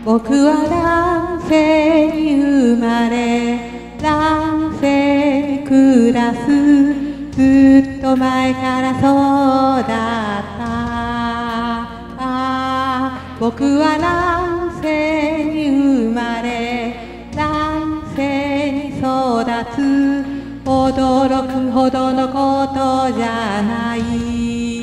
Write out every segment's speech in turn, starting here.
僕は乱世に生まれ乱世に暮らす、ずっと前からそうだった。僕は乱世に生まれ乱世に育つ、驚くほどのことじゃない。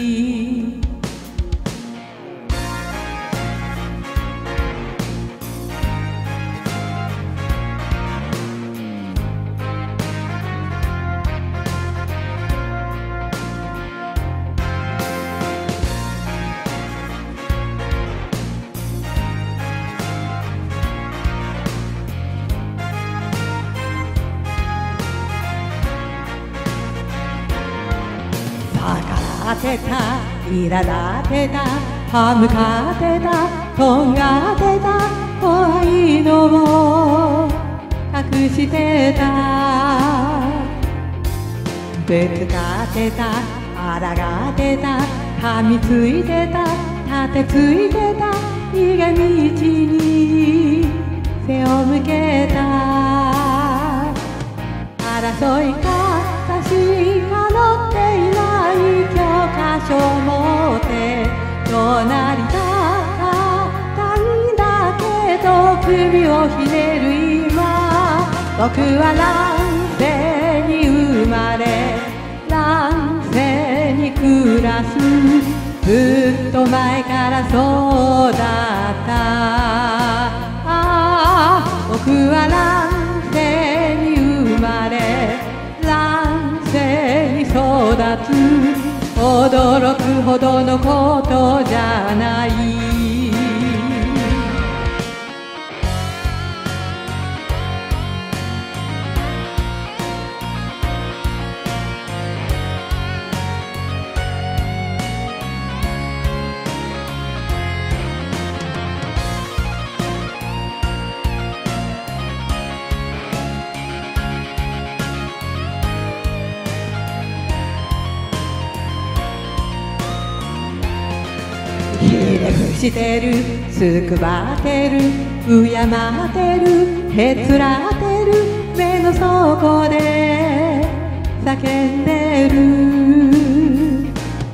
逆らってた、苛立てた、歯向かってた、とんがってた、怖いのを隠してた。ぶつかってた、抗ってた、噛みついてた、立てついてた、逃げ道に背を向けた。争いか私が乗っていない教科書を持ってどうなりたかったんだけど、首をひねる今、僕は乱世に生まれ乱世に暮らす、ずっと前からそうだった。僕は乱世に生まれ乱世に育つ、驚くほどのことじゃない。ひれ伏してる、つくばってる、敬ってる、へつらってる、目の底で叫んでる。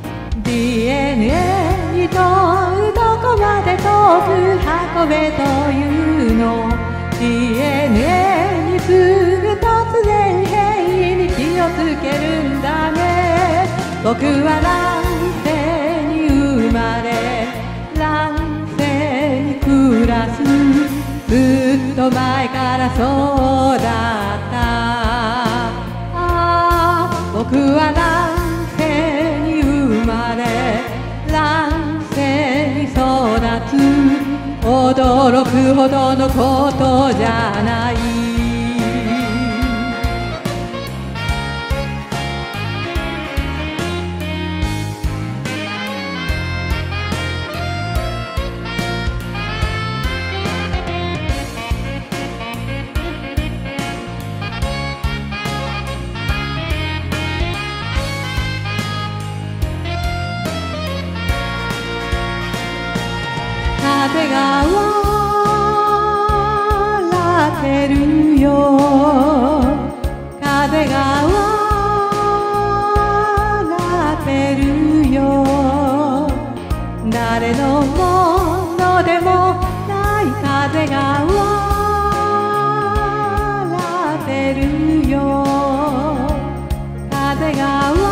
DNA に問う、どこまで遠く運べというの。 DNA にすぐ突然変異に気をつけるんだね。僕は乱世に生まれ乱世に暮らす、ずっと前からそうだった。僕は乱世に生まれ乱世に育つ、驚くほどのことじゃない。風が笑ってるよ、風が笑ってるよ。誰のものでもない風が笑ってるよ、風が